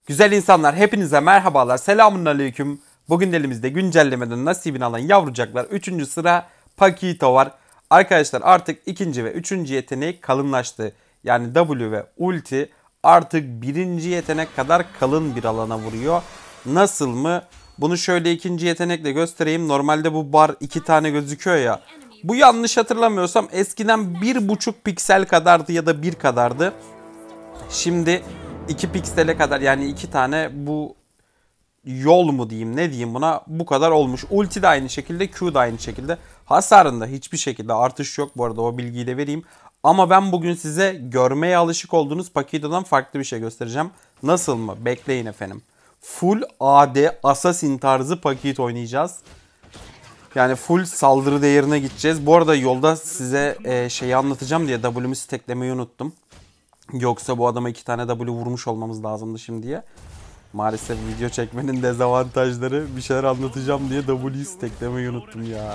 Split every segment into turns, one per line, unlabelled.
Güzel insanlar, hepinize merhabalar, selamünaleyküm. Bugün elimizde güncellemeden nasibini alan yavrucaklar 3. sıra Pakito var. Arkadaşlar artık 2. ve 3. yeteneği kalınlaştı. Yani W ve ulti artık 1. yetenek kadar kalın bir alana vuruyor. Nasıl mı? Bunu şöyle 2. yetenekle göstereyim. Normalde bu bar 2 tane gözüküyor ya. Bu yanlış hatırlamıyorsam eskiden 1,5 piksel kadardı ya da 1 kadardı. Şimdi 2 piksele kadar, yani 2 tane bu yol mu diyeyim ne diyeyim buna, bu kadar olmuş. Ulti de aynı şekilde, Q da aynı şekilde. Hasarında hiçbir şekilde artış yok, bu arada o bilgiyi de vereyim. Ama ben bugün size görmeye alışık olduğunuz Pakito'dan farklı bir şey göstereceğim. Nasıl mı? Bekleyin efendim. Full AD Assassin tarzı Pakito oynayacağız. Yani full saldırı değerine gideceğiz. Bu arada yolda size şeyi anlatacağım diye W'mu steklemeyi unuttum. Yoksa bu adama 2 tane W vurmuş olmamız lazımdı şimdiye. Maalesef video çekmenin dezavantajları, bir şeyler anlatacağım diye W'yu steklemeyi unuttum ya.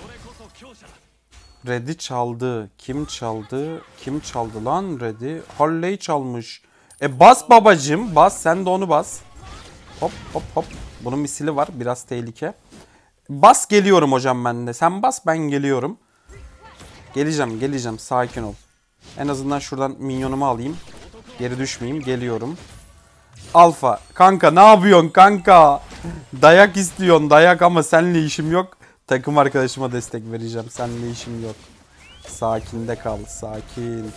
Red'i çaldı. Kim çaldı? Kim çaldı lan Red'i? Harley çalmış. Bas babacım. Bas. Sen de onu bas. Hop hop hop. Bunun misili var. Biraz tehlike. Bas, geliyorum hocam ben de. Sen bas, ben geliyorum. Geleceğim. Sakin ol. En azından şuradan minyonumu alayım. Geri düşmeyeyim. Geliyorum. Alfa. Kanka ne yapıyorsun kanka? Dayak istiyorsun, dayak, ama seninle işim yok. Takım arkadaşıma destek vereceğim. Seninle işim yok. Sakin de kal. Sakin.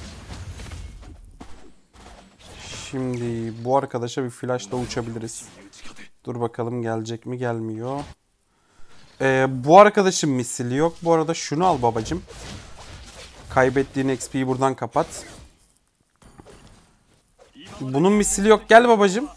Şimdi bu arkadaşa bir flashla uçabiliriz. Dur bakalım gelecek mi, gelmiyor. Bu arkadaşın misili yok. Bu arada şunu al babacım. Kaybettiğin XP'yi buradan kapat. Bunun misili yok. Gel babacım.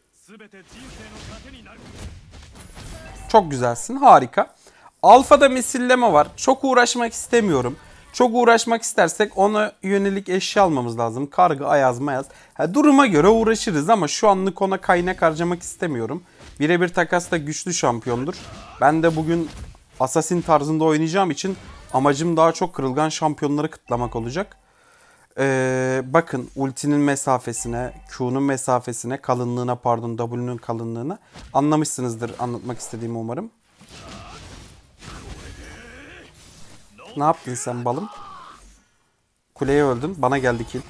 Çok güzelsin. Harika. Alfa'da misilleme var. Çok uğraşmak istemiyorum. Çok uğraşmak istersek ona yönelik eşya almamız lazım. Kargı, ayaz, mayaz. Duruma göre uğraşırız ama şu anlık ona kaynak harcamak istemiyorum. Birebir takasta güçlü şampiyondur. Ben de bugün Assassin tarzında oynayacağım için amacım daha çok kırılgan şampiyonları kıtlamak olacak. Bakın ultinin mesafesine, Q'nun mesafesine, kalınlığına, pardon W'nun kalınlığına anlamışsınızdır anlatmak istediğimi umarım. Ne yaptın sen balım? Kuleye öldün, bana geldi kill.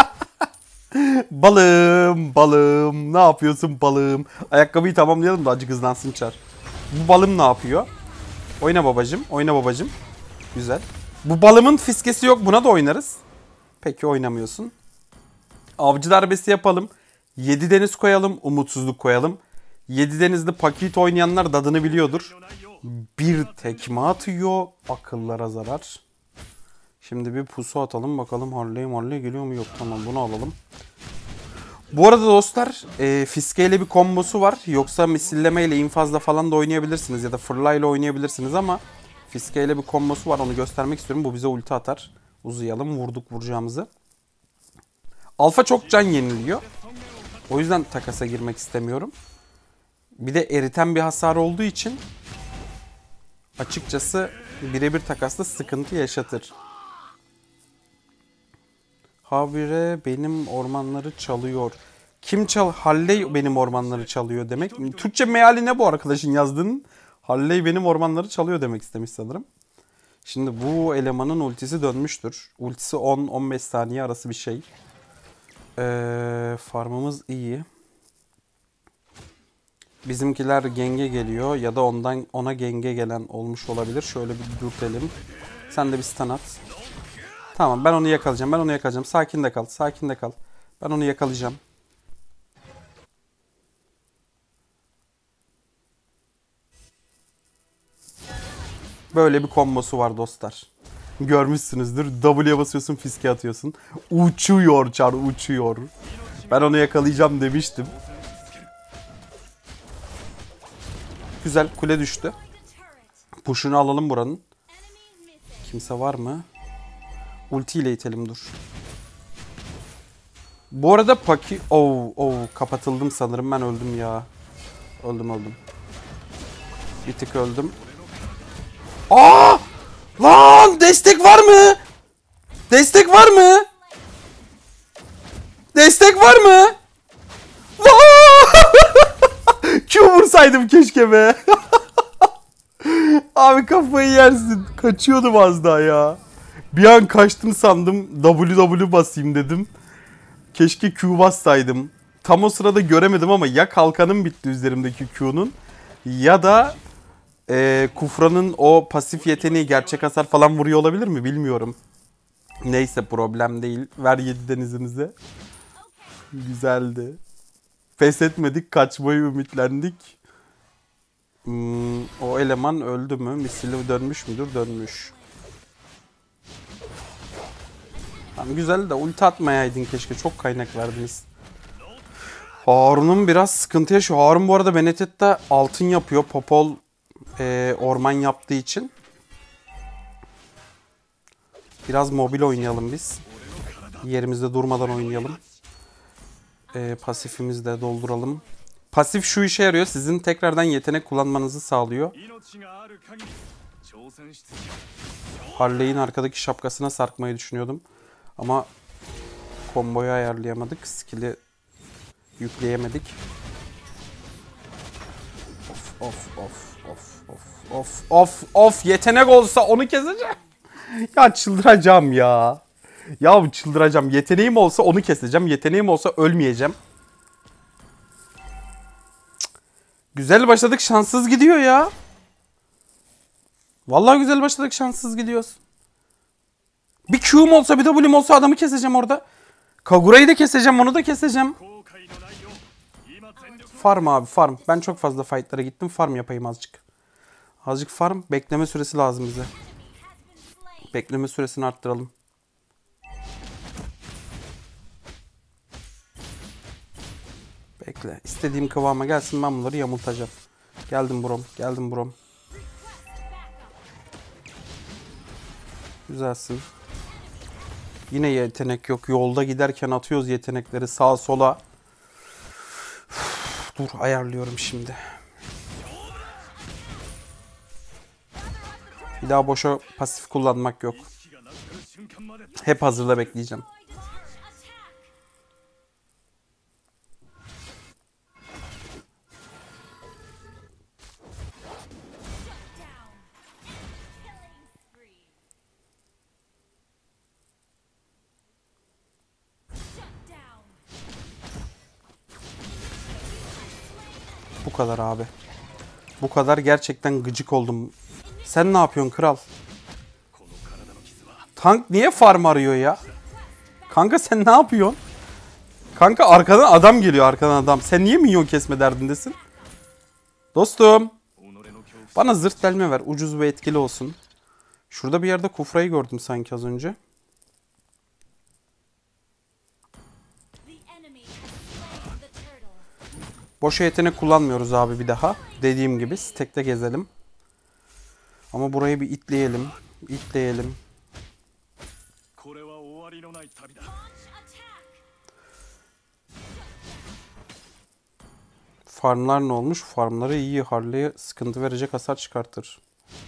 Balım ne yapıyorsun balım? Ayakkabıyı tamamlayalım da acık hızlansın Çar. Bu balım ne yapıyor? Oyna babacım. Güzel. Bu balımın fiskesi yok, buna da oynarız. Peki oynamıyorsun. Avcı darbesi yapalım. 7 deniz koyalım. Umutsuzluk koyalım. 7 denizli paket oynayanlar dadını biliyordur. Bir tekme atıyor. Akıllara zarar. Şimdi bir pusu atalım. Bakalım Harley geliyor mu? Yok, tamam, bunu alalım. Bu arada dostlar fiskeyle bir kombosu var. Yoksa misillemeyle infazla falan da oynayabilirsiniz. Ya da fırlayla oynayabilirsiniz ama fiskeyle bir kombosu var. Onu göstermek istiyorum. Bu bize ulti atar. Uzayalım. Vurduk vuracağımızı. Alfa çok can yeniliyor. O yüzden takasa girmek istemiyorum. Bir de eriten bir hasar olduğu için açıkçası birebir takasla sıkıntı yaşatır. Habire benim ormanları çalıyor. Kim Harley benim ormanları çalıyor demek. Türkçe meali ne bu arkadaşın yazdığının? Harley benim ormanları çalıyor demek istemiş sanırım. Şimdi bu elemanın ultisi dönmüştür. Ultisi 10-15 saniye arası bir şey. Farmımız iyi. Bizimkiler genge geliyor ya da ona genge gelen olmuş olabilir. Şöyle bir dürtelim. Sen de bir stun at. Tamam, ben onu yakalayacağım. Sakin de kal. Ben onu yakalayacağım. Böyle bir kombosu var dostlar. Görmüşsünüzdür. W'ye basıyorsun, fiske atıyorsun. Uçuyor Çar, uçuyor. Ben onu yakalayacağım demiştim. Güzel, kule düştü. Push'unu alalım buranın. Kimse var mı? Ulti ile itelim, dur. Bu arada kapatıldım sanırım, ben öldüm ya. Öldüm. Bir tık öldüm. Lan destek var mı? Destek var mı? Var! bassaydım keşke be. Abi kafayı yersin. Kaçıyordum az daha ya. Bir an kaçtım sandım. WW basayım dedim. Keşke Q bassaydım. Tam o sırada göremedim ama ya kalkanım bitti üzerimdeki Q'nun ya da Kufra'nın o pasif yeteneği gerçek hasar falan vuruyor olabilir mi bilmiyorum. Neyse problem değil. Ver 7 denizimize. Güzeldi. Pes etmedik, kaçmayı ümitlendik. O eleman öldü mü? Misili dönmüş müdür? Dönmüş. Tamam, güzel de ulti atmayaydın keşke. Çok kaynak verdiniz. Harun'un biraz sıkıntı yaşıyor. Harun bu arada Benetett'te altın yapıyor. Popol orman yaptığı için. Biraz mobil oynayalım biz. Yerimizde durmadan oynayalım. Pasifimizi de dolduralım. Pasif şu işe yarıyor. Sizin tekrardan yetenek kullanmanızı sağlıyor. Harley'in arkadaki şapkasına sarkmayı düşünüyordum. Ama komboyu ayarlayamadık. Skill'i yükleyemedik. Of. Yetenek olsa onu keseceğim. Ya çıldıracağım ya. Ya çıldıracağım. Yeteneğim olsa onu keseceğim. Yeteneğim olsa ölmeyeceğim. Güzel başladık, şanssız gidiyor ya. Vallahi güzel başladık, şanssız gidiyoruz. Bir Q'm olsa, bir W'm olsa adamı keseceğim orada. Kagura'yı da keseceğim, onu da keseceğim. Farm abi, farm. Ben çok fazla fightlara gittim. Farm yapayım azıcık. Azıcık farm. Bekleme süresi lazım bize. Bekleme süresini arttıralım. Bekle. İstediğim kıvama gelsin, ben bunları yamultacağım. Geldim brom. Geldim brom. Güzelsin. Yine yetenek yok. Yolda giderken atıyoruz yetenekleri sağa sola. Dur ayarlıyorum şimdi. Bir daha boşa pasif kullanmak yok. Hep hazırda bekleyeceğim. Bu kadar abi. Bu kadar, gerçekten gıcık oldum. Sen ne yapıyorsun kral? Tank niye farm arıyor ya? Kanka sen ne yapıyorsun? Kanka arkadan adam geliyor, arkadan adam. Sen niye minyon kesme derdindesin? Dostum. Bana zırt delme ver. Ucuz ve etkili olsun. Şurada bir yerde Kufra'yı gördüm sanki az önce. Boşa yetenek kullanmıyoruz abi bir daha. Dediğim gibi stack'te gezelim. Ama burayı bir itleyelim. İtleyelim. Farmlar ne olmuş? Farmları iyi. Harley'e sıkıntı verecek hasar çıkartır.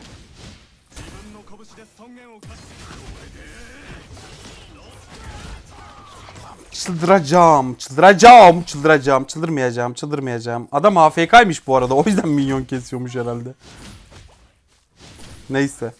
Çıldırmayacağım. Adam AFK'ymış bu arada. O yüzden minyon kesiyormuş herhalde. Neyse.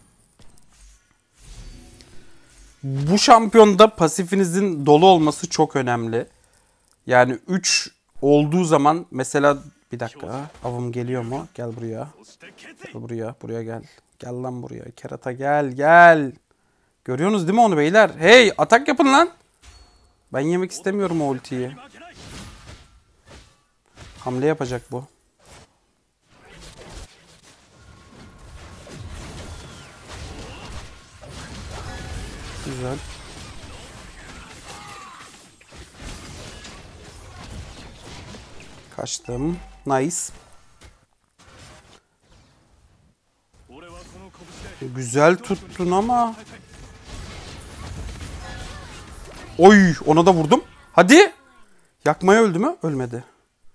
Bu şampiyonda pasifinizin dolu olması çok önemli. Yani 3 olduğu zaman mesela bir dakika. Avım geliyor mu? Gel buraya. Gel buraya. Buraya gel. Gel lan buraya. Kerata gel. Görüyorsunuz değil mi onu beyler? Hey, atak yapın lan. Ben yemek istemiyorum o ultiyi. Hamle yapacak bu. Güzel. Kaçtım. Nice. Güzel tuttun ama. Oy, ona da vurdum. Hadi. Yakmaya öldü mü? Ölmedi.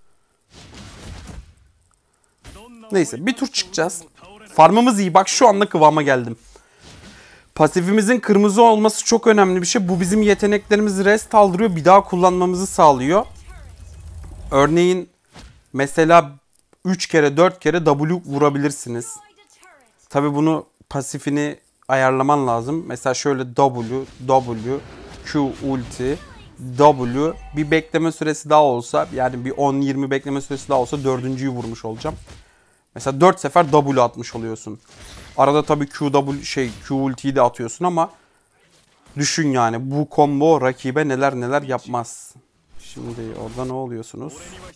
Neyse bir tur çıkacağız. Farmımız iyi. Bak şu anda kıvama geldim. Pasifimizin kırmızı olması çok önemli bir şey. Bu bizim yeteneklerimizi rest aldırıyor. Bir daha kullanmamızı sağlıyor. Örneğin mesela 3 kere 4 kere W vurabilirsiniz. Tabi bunu pasifini ayarlaman lazım. Mesela şöyle W, Q ulti, W, bir bekleme süresi daha olsa, yani bir 10-20 bekleme süresi daha olsa dördüncüyü vurmuş olacağım. Mesela 4 sefer W atmış oluyorsun. Arada tabii Q ultiyi de atıyorsun ama düşün yani bu combo rakibe neler neler yapmaz. Şimdi orada ne oluyorsunuz?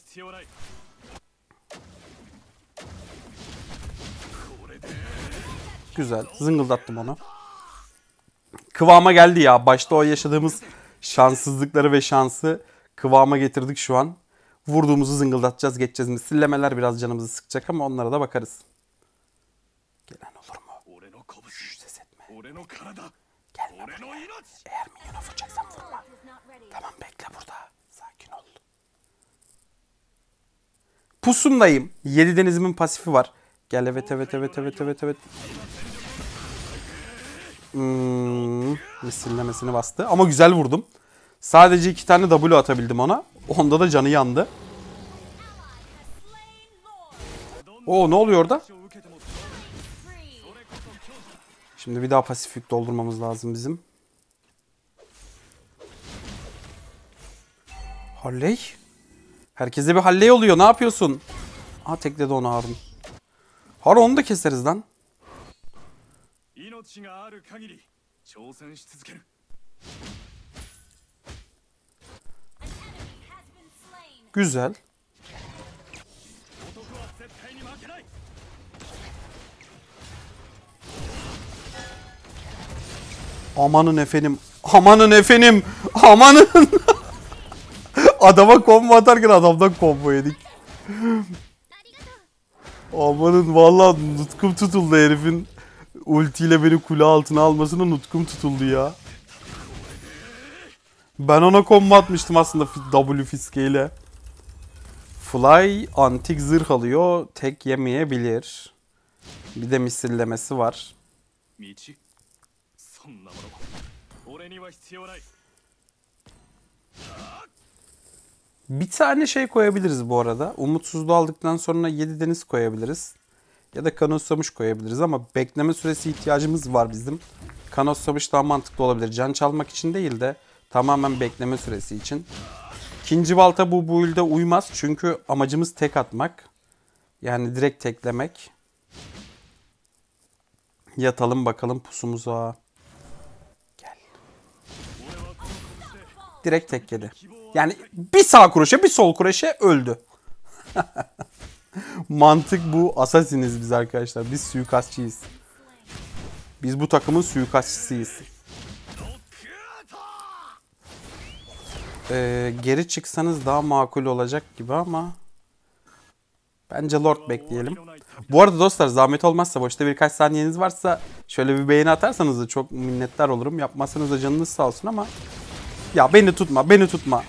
Güzel. Zıngıldattım onu. Kıvama geldi ya. Başta o yaşadığımız şanssızlıkları ve şansı kıvama getirdik şu an. Vurduğumuzu zıngıldatacağız, geçeceğiz. Misillemeler biraz canımızı sıkacak ama onlara da bakarız. Gelen olur mu? Şşş, ses etme. Gelme buraya. Eğer minyona vuracaksan vurma. Tamam, bekle burada. Sakin ol. Pusundayım. 7 denizimin pasifi var. Gel, evet. Misillemesini bastı. Ama güzel vurdum. Sadece 2 tane W atabildim ona. Onda da canı yandı. Oo, ne oluyor orada? Şimdi bir daha pasif yük doldurmamız lazım bizim. Halley. Herkese bir Halley oluyor. Ne yapıyorsun? Aha, tekledi onu Harun. Harun, onu da keseriz lan. Güzel. Amanın efendim. Amanın efendim. Amanın. Adama combo atarken adamdan combo yedik. Amanın, vallahi nutkum tutuldu herifin. Ultiyle beni kule altına almasına nutkum tutuldu ya. Ben ona combo atmıştım aslında W fiskeyle. Fly antik zırh alıyor. Tek yemeyebilir. Bir de misillemesi var. Bir tane şey koyabiliriz bu arada. Umutsuzluğu aldıktan sonra 7 deniz koyabiliriz. Ya da kanotsamış koyabiliriz ama bekleme süresi ihtiyacımız var bizim. Kanotsamış daha mantıklı olabilir. Can çalmak için değil de tamamen bekleme süresi için. İkinci balta bu build'e uymaz çünkü amacımız tek atmak. Yani direkt teklemek. Yatalım bakalım pusumuza. Gel. Direkt tek yedi. Yani bir sağ kroşe bir sol kroşe öldü. Mantık bu. Asasiniz biz arkadaşlar. Biz suikastçıyız. Biz bu takımın suikastçısıyız. Geri çıksanız daha makul olacak gibi ama bence Lord bekleyelim. Bu arada dostlar, zahmet olmazsa, boşta birkaç saniyeniz varsa şöyle bir beğeni atarsanız da çok minnettar olurum. Yapmazsanız da canınız sağ olsun ama ya beni tutma.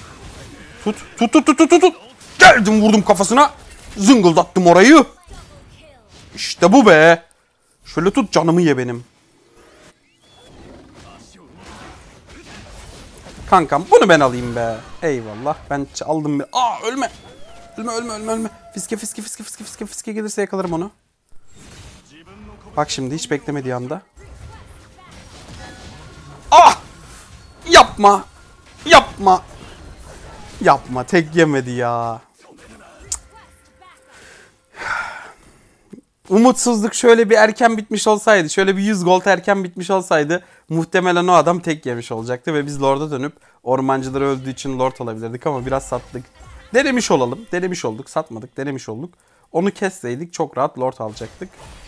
Tut. Geldim, vurdum kafasına. Zıngıldattım orayı. İşte bu be. Şöyle tut, canımı ye benim. Kankam, bunu ben alayım be. Eyvallah, ben aldım bir. Aa, ölme. Ölme. Fiske gelirse yakalarım onu. Bak şimdi, hiç beklemediği anda. Ah! Yapma, tek yemedi ya. Umutsuzluk şöyle bir erken bitmiş olsaydı, şöyle bir 100 gold erken bitmiş olsaydı muhtemelen o adam tek yemiş olacaktı ve biz Lord'a dönüp ormancıları öldüğü için Lord alabilirdik ama biraz sattık. Denemiş olduk, satmadık, denemiş olduk. Onu kesseydik çok rahat Lord alacaktık.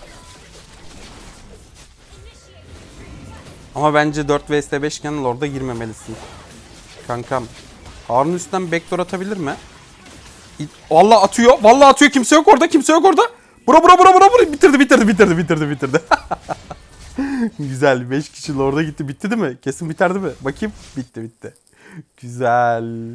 Ama bence 4 vs 5 iken Lord'a girmemelisin. Kankam. Harun üstten backdoor atabilir mi? Vallahi atıyor. Kimse yok orada. Bura. Bitirdi. Güzel. 5 kişi Lord'a gitti. Bitti değil mi? Kesin biterdi mi? Bakayım. Bitti. Güzel.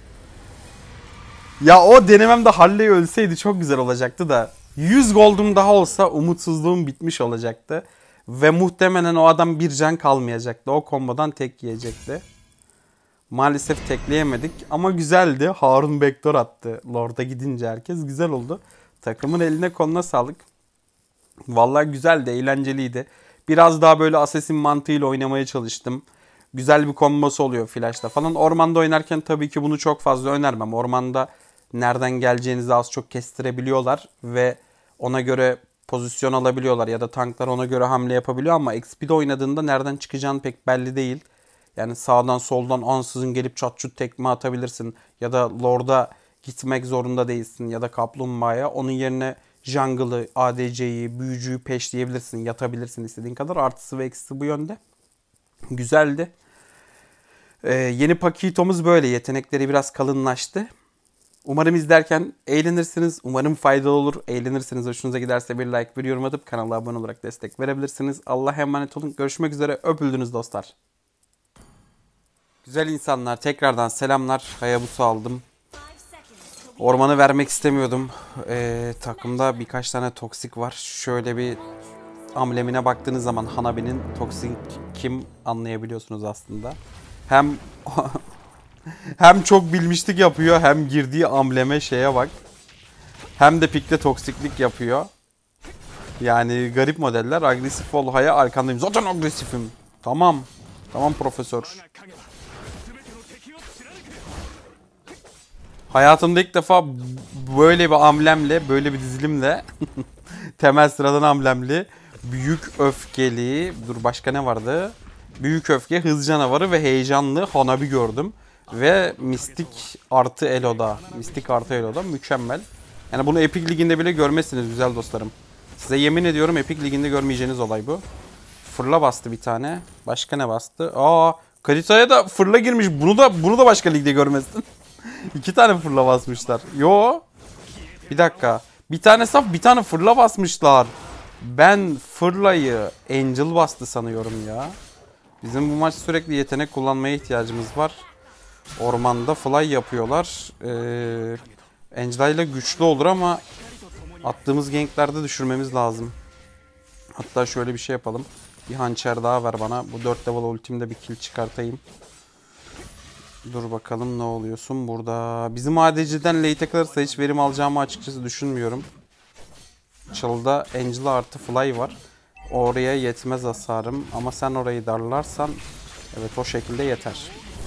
Ya o denememde Halley ölseydi çok güzel olacaktı da. 100 gold'um daha olsa umutsuzluğum bitmiş olacaktı. Ve muhtemelen o adam bir can kalmayacaktı. O kombodan tek yiyecekti. Maalesef tekleyemedik ama güzeldi. Harun backdoor attı. Lord'a gidince herkes güzel oldu. Takımın eline koluna sağlık. Vallahi güzeldi, eğlenceliydi. Biraz daha böyle assassin mantığıyla oynamaya çalıştım. Güzel bir kombosu oluyor flash'ta falan. Ormanda oynarken tabii ki bunu çok fazla önermem. Ormanda nereden geleceğinizi az çok kestirebiliyorlar ve ona göre pozisyon alabiliyorlar ya da tanklar ona göre hamle yapabiliyor ama XP'de oynadığında nereden çıkacağın pek belli değil. Yani sağdan soldan ansızın gelip çat çut tekme atabilirsin ya da Lord'a gitmek zorunda değilsin ya da Kaplumbağa'ya. Onun yerine jungle'ı, ADC'yi, büyücüyü peşleyebilirsin, yatabilirsin istediğin kadar. Artısı ve eksisi bu yönde. Güzeldi. Yeni Pakito'muz böyle. Yetenekleri biraz kalınlaştı. Umarım izlerken eğlenirsiniz. Umarım faydalı olur. Eğlenirsiniz. Hoşunuza giderse bir like, bir yorum atıp kanala abone olarak destek verebilirsiniz. Allah'a emanet olun. Görüşmek üzere. Öpüldünüz dostlar. Güzel insanlar. Tekrardan selamlar. Hayabusa aldım. Ormanı vermek istemiyordum. Takımda birkaç tane toksik var. Şöyle bir amblemine baktığınız zaman Hanabi'nin toksik kim anlayabiliyorsunuz aslında. Hem hem çok bilmişlik yapıyor hem girdiği ambleme şeye bak. Hem de pikte toksiklik yapıyor. Yani garip modeller. Agresif ol haya arkandayım. Zaten agresifim. Tamam. Tamam profesör. Hayatımda ilk defa böyle bir amblemle, böyle bir dizilimle temel sıradan amblemli, büyük öfkeli, dur başka ne vardı? Büyük öfke, hız canavarı ve heyecanlı Hanabi gördüm. Ve mistik artı Elo'da. Mistik artı Elo'da mükemmel. Yani bunu Epic Ligi'nde bile görmezsiniz güzel dostlarım. Size yemin ediyorum Epic Ligi'nde görmeyeceğiniz olay bu. Fırla bastı bir tane. Başka ne bastı? Aa, Karita'ya da fırla girmiş. Bunu da başka ligde görmezsin. İki tane fırla basmışlar. Yo. Bir dakika. Bir tane saf bir tane fırla basmışlar. Ben fırlayı Angel bastı sanıyorum ya. Bizim bu maç sürekli yetenek kullanmaya ihtiyacımız var. Ormanda fly yapıyorlar. Angela ile güçlü olur ama attığımız ganklerde düşürmemiz lazım. Hatta şöyle bir şey yapalım. Bir hançer daha ver bana. Bu 4 level ultimde bir kill çıkartayım. Dur bakalım ne oluyorsun burada. Bizim ADC'den late'e kalırsa hiç verim alacağımı açıkçası düşünmüyorum. Çalıda Angela artı Fly var. Oraya yetmez hasarım. Ama sen orayı darlarsan evet o şekilde yeter.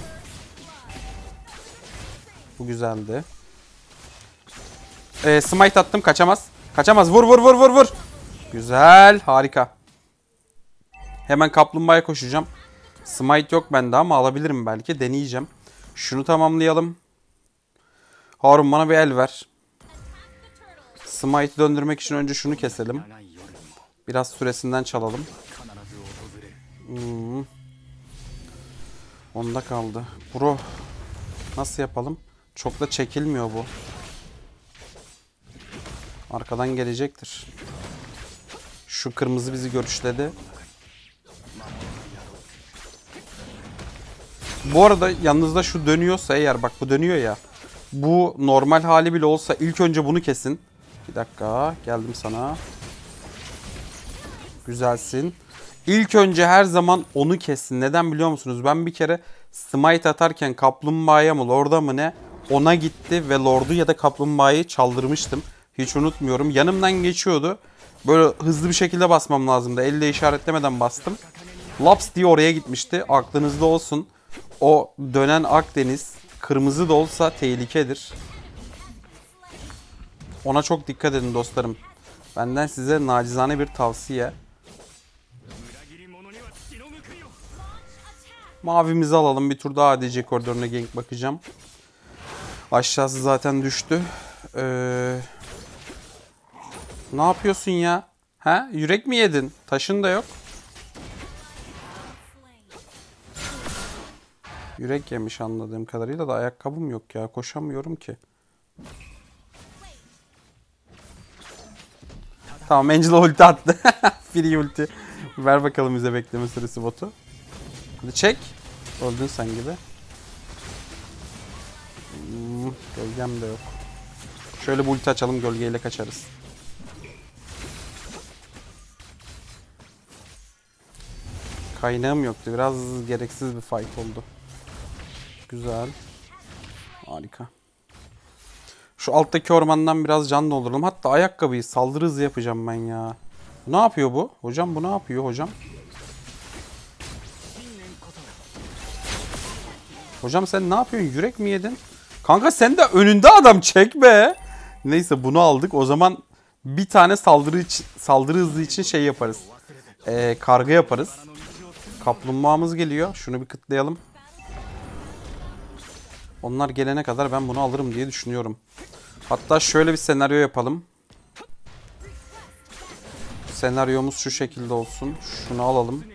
Bu güzeldi. Smite attım kaçamaz. Kaçamaz vur vur vur vur vur. Güzel harika. Hemen kaplumbağaya koşacağım. Smite yok bende ama alabilirim belki. Deneyeceğim. Şunu tamamlayalım. Harun bana bir el ver. Smite'ı döndürmek için önce şunu keselim. Biraz süresinden çalalım. Onda kaldı. Bro. Nasıl yapalım? Çok da çekilmiyor bu. Arkadan gelecektir. Şu kırmızı bizi görüşledi. Bu arada yanınızda şu dönüyorsa eğer bak bu dönüyor ya. Bu normal hali bile olsa ilk önce bunu kesin. Bir dakika geldim sana. Güzelsin. İlk önce her zaman onu kesin. Neden biliyor musunuz? Ben bir kere smite atarken kaplumbağaya mı lorda mı ne ona gitti ve lordu ya da kaplumbağayı çaldırmıştım. Hiç unutmuyorum. Yanımdan geçiyordu. Böyle hızlı bir şekilde basmam lazımdı. Elle işaretlemeden bastım. Laps diye oraya gitmişti. Aklınızda olsun. O dönen Akdeniz kırmızı da olsa tehlikedir. Ona çok dikkat edin dostlarım. Benden size nacizane bir tavsiye. Mavimizi alalım. Bir tur daha ADC koridoruna gank bakacağım. Aşağısı zaten düştü. Ne yapıyorsun ya? Ha? Yürek mi yedin? Taşın da yok. Yürek yemiş anladığım kadarıyla da ayakkabım yok ya. Koşamıyorum ki. Tamam Angela ulti attı. Free ulti. Ver bakalım bize bekleme süresi botu. Hadi çek. Öldün sen gibi. Gölgem de yok. Şöyle bir ulti açalım gölgeyle kaçarız. Kaynağım yoktu. Biraz gereksiz bir fight oldu. Güzel. Harika. Şu alttaki ormandan biraz can dolduralım. Hatta ayakkabıyı saldırı hızı yapacağım ben ya. Ne yapıyor bu? Hocam bu ne yapıyor hocam? Hocam sen ne yapıyorsun? Yürek mi yedin? Kanka sen de önünde adam çek be. Neyse bunu aldık. O zaman bir tane saldırı hızı için şey yaparız. Kargı yaparız. Kaplumbağamız geliyor. Şunu bir kıtlayalım. Onlar gelene kadar ben bunu alırım diye düşünüyorum. Hatta şöyle bir senaryo yapalım. Senaryomuz şu şekilde olsun. Şunu alalım.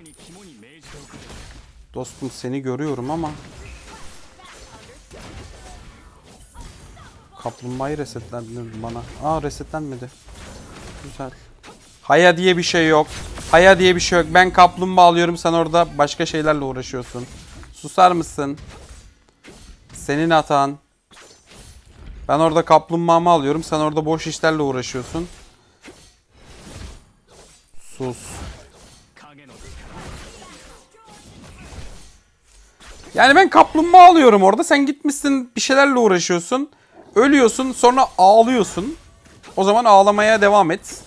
Dostum seni görüyorum ama kaplumbağayı resetlendir bana. Aa resetlenmedi. Güzel. Haya diye bir şey yok. Haya diye bir şey yok. Ben kaplumbağa alıyorum, sen orada başka şeylerle uğraşıyorsun. Susar mısın? Senin hatan. Ben orada kaplumbağamı alıyorum, sen orada boş işlerle uğraşıyorsun. Sus. Yani ben kaplumbağa alıyorum orada, sen gitmişsin bir şeylerle uğraşıyorsun. Ölüyorsun, sonra ağlıyorsun. O zaman ağlamaya devam et.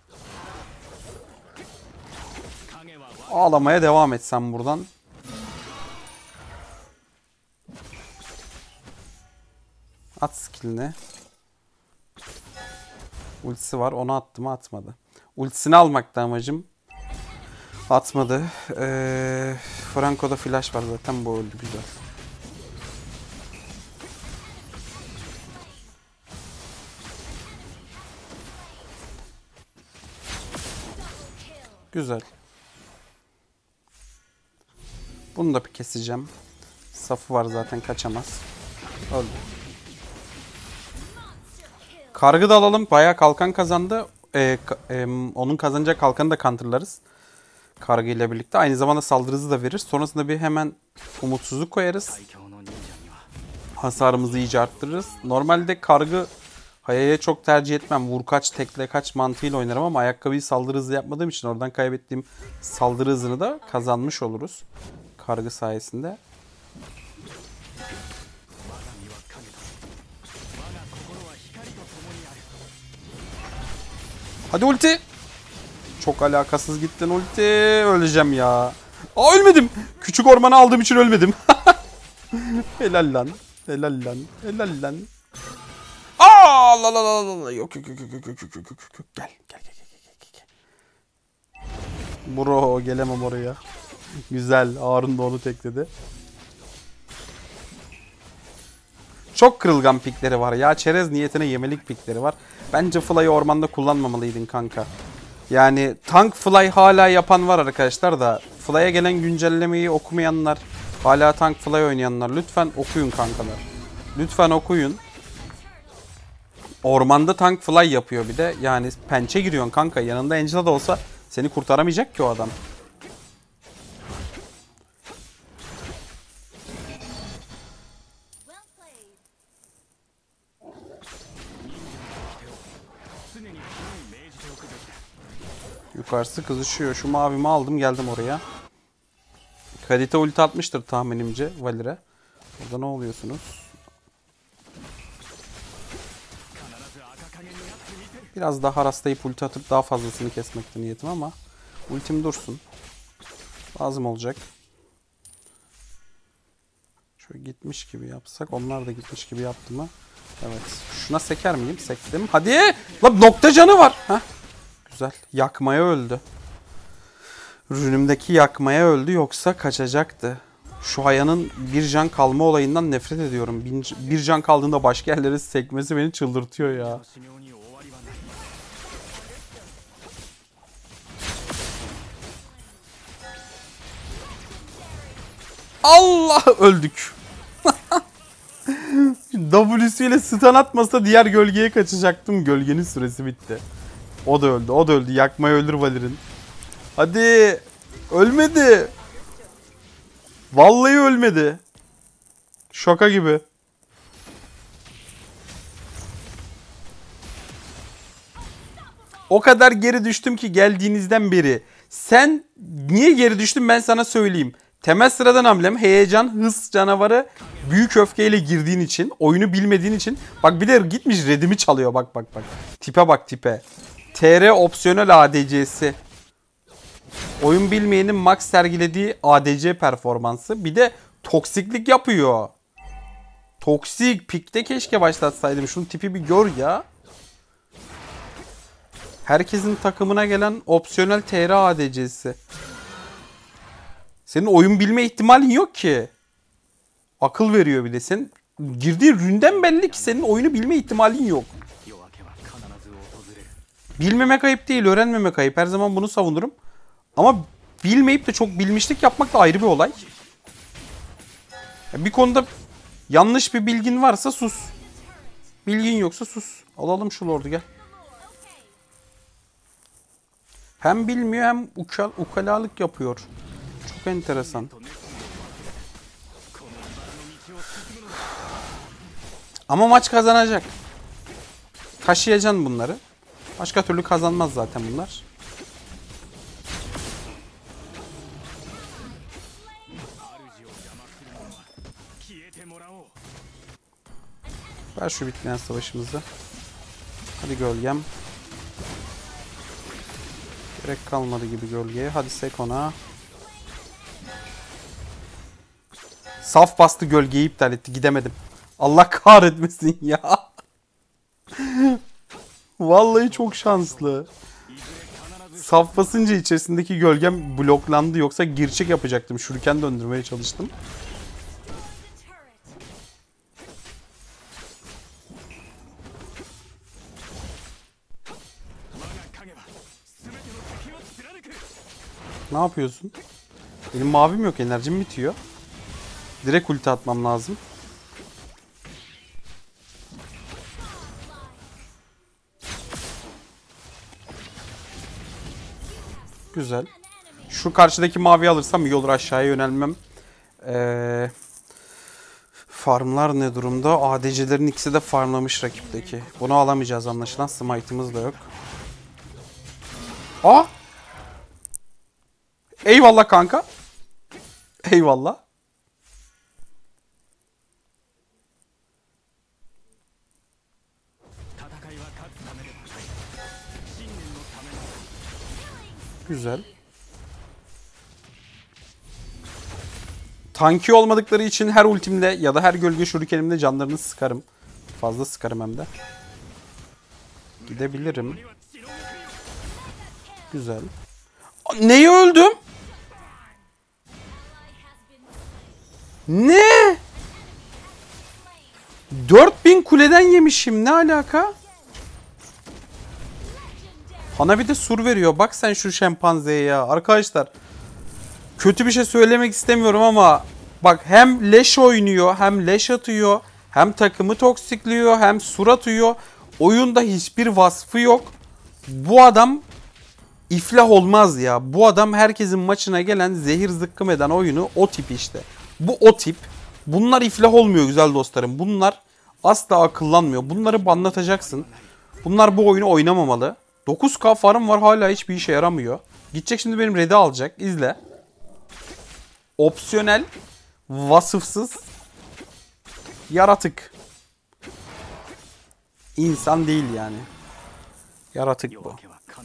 Ağlamaya devam et sen buradan. At skillini. Ultisi var. Onu attı mı? Atmadı. Ultisini almakta amacım. Atmadı. Franco'da flash var zaten. Bu öldü. Güzel. Güzel. Bunu da bir keseceğim. Safı var zaten. Kaçamaz. Öldü. Kargı da alalım. Bayağı kalkan kazandı. Onun kazanacağı kalkanı da counterlarız. Kargı ile birlikte. Aynı zamanda saldırı hızı da verir. Sonrasında bir hemen umutsuzluk koyarız. Hasarımızı iyice arttırırız. Normalde kargı Haya'ya çok tercih etmem. Vur kaç, tekle kaç mantığıyla oynarım ama ayakkabıyı saldırı hızı yapmadığım için oradan kaybettiğim saldırı hızını da kazanmış oluruz. Kargı sayesinde. Hadi ulti. Çok alakasız gittin ulti. Öleceğim ya. Aa ölmedim. Küçük ormanı aldığım için ölmedim. Helal lan. Helal lan. Helal lan. Aa la la la la. Yok yok yok yok yok yok yok yok yok. Gel gel gel gel gel. Bro gelemem oraya. Güzel. Harun da onu tekledi. Çok kırılgan pikleri var ya. Çerez niyetine yemelik pikleri var. Bence Fly'ı ormanda kullanmamalıydın kanka. Yani tank Fly hala yapan var arkadaşlar da. Fly'a gelen güncellemeyi okumayanlar, hala tank Fly oynayanlar lütfen okuyun kankalar. Lütfen okuyun. Ormanda tank Fly yapıyor bir de. Yani pençe giriyorsun kanka. Yanında Angela da olsa seni kurtaramayacak ki o adam. Yukarısı kızışıyor. Şu mavimi aldım geldim oraya. Kadite ulti atmıştır tahminimce Valire. Burada ne oluyorsunuz? Biraz daha rastlayıp ulti atıp daha fazlasını kesmekte niyetim ama ultim dursun. Lazım olacak. Şöyle gitmiş gibi yapsak. Onlar da gitmiş gibi yaptı mı? Evet. Şuna seker miyim? Sektim. Hadi! Lan nokta canı var. Heh. Güzel. Yakmaya öldü. Rünümdeki yakmaya öldü yoksa kaçacaktı. Şu Haya'nın bir can kalma olayından nefret ediyorum. Bir can kaldığında başka yerlere sekmesi beni çıldırtıyor ya. Allah öldük. W'siyle stun atmasa diğer gölgeye kaçacaktım. Gölgenin süresi bitti. O da öldü. O da öldü. Yakmayı öldür Valir'in. Hadi. Ölmedi. Vallahi ölmedi. Şaka gibi. O kadar geri düştüm ki geldiğinizden beri. Sen niye geri düştün ben sana söyleyeyim. Temel sıradan hamlem heyecan, hız canavarı, büyük öfkeyle girdiğin için, oyunu bilmediğin için. Bak bir de gitmiş redimi çalıyor bak. Tipe bak tipe. TR opsiyonel ADC'si. Oyun bilmeyenin max sergilediği ADC performansı. Bir de toksiklik yapıyor. Toksik. Pikte keşke başlatsaydım. Şunun tipi bir gör ya. Herkesin takımına gelen opsiyonel TR ADC'si. Senin oyun bilme ihtimalin yok ki. Akıl veriyor bir de. Senin girdiğin ründen belli ki senin oyunu bilme ihtimalin yok. Bilmemek ayıp değil, öğrenmemek ayıp. Her zaman bunu savunurum. Ama bilmeyip de çok bilmişlik yapmak da ayrı bir olay. Bir konuda yanlış bir bilgin varsa sus. Bilgin yoksa sus. Alalım şu lordu gel. Hem bilmiyor hem ukalalık yapıyor. Çok enteresan. Ama maç kazanacak. Taşıyacaksın bunları. Başka türlü kazanmaz zaten bunlar. Ver şu bitmeyen savaşımızı. Hadi gölgem. Gerek kalmadı gibi gölgeye. Hadi Sekon'a. Saf bastı, gölgeyi iptal etti. Gidemedim. Allah kahretmesin ya. Vallahi çok şanslı. Saf basınca içerisindeki gölgem bloklandı. Yoksa girçek yapacaktım. Şuriken döndürmeye çalıştım. Ne yapıyorsun? Benim mavim yok. Enerjim bitiyor. Direkt ulti atmam lazım. Güzel. Şu karşıdaki maviyi alırsam iyi olur. Aşağıya yönelmem. Farmlar ne durumda? ADC'lerin ikisi de farmlamış rakipteki. Bunu alamayacağız anlaşılan. Smite'ımız da yok. Aa! Eyvallah kanka. Eyvallah. Güzel. Tanki olmadıkları için her ultimde ya da her gölge şurikenimde canlarını sıkarım. Fazla sıkarım hem de. Gidebilirim. Güzel. Neyi öldüm? Ne? 4000 kuleden yemişim. Ne alaka? Bana bir de sur veriyor. Bak sen şu şempanzeye ya. Arkadaşlar. Kötü bir şey söylemek istemiyorum ama bak hem leş oynuyor, hem leş atıyor, hem takımı toksikliyor, hem sur atıyor. Oyunda hiçbir vasfı yok. Bu adam iflah olmaz ya. Bu adam herkesin maçına gelen zehir zıkkım eden oyunu o tip işte. Bu o tip. Bunlar iflah olmuyor güzel dostlarım. Bunlar asla akıllanmıyor. Bunları banlatacaksın. Bunlar bu oyunu oynamamalı. 9K farm var, hala hiçbir işe yaramıyor. Gidecek şimdi benim red'i alacak. İzle. Opsiyonel, vasıfsız, yaratık. İnsan değil yani. Yaratık bu.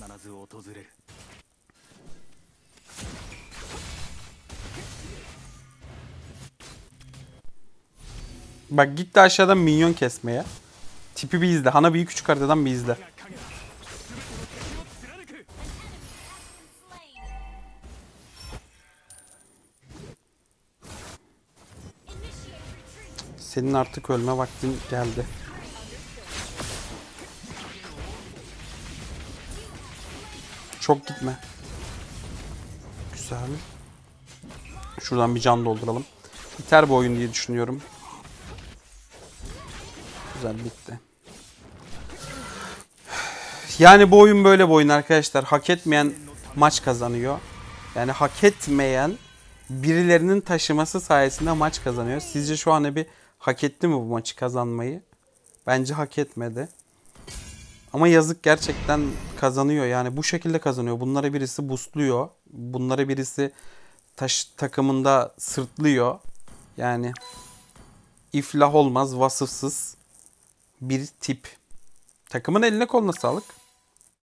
Bak gitti aşağıdan minyon kesmeye. Tipi bir izle. Hanabi'yi küçük haritadan bir izle. Senin artık ölme vaktin geldi. Çok gitme. Güzel. Şuradan bir can dolduralım. Biter bu oyun diye düşünüyorum. Güzel, bitti. Yani bu oyun böyle bir oyun arkadaşlar. Hak etmeyen maç kazanıyor. Yani hak etmeyen birilerinin taşıması sayesinde maç kazanıyor. Sizce şu an bir hak etti mi bu maçı kazanmayı? Bence hak etmedi. Ama yazık, gerçekten kazanıyor. Yani bu şekilde kazanıyor. Bunlara birisi boostluyor. Bunlara birisi taş takımında sırtlıyor. Yani iflah olmaz, vasıfsız bir tip. Takımın eline koluna sağlık.